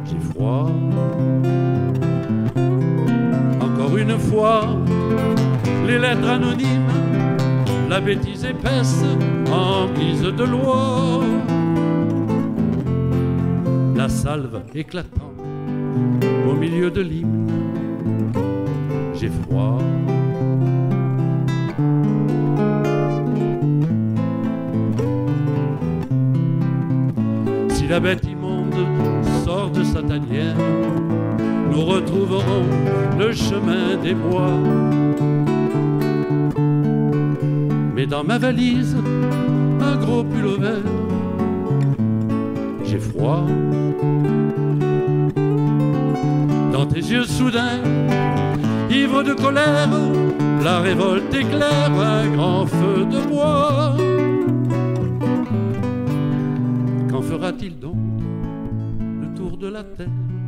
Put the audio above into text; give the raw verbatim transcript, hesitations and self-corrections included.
j'ai froid. Encore une fois, les lettres anonymes, la bêtise épaisse, emprise de loi. La salve éclatant au milieu de l'hymne, j'ai froid. Si la bête immonde sort de sa tanière, nous retrouverons le chemin des bois. Mais dans ma valise, un gros pull vert, j'ai froid. Dans tes yeux soudains, ivres de colère, la révolte éclaire un grand feu de bois. Quand fera-t-il donc le tour de la terre?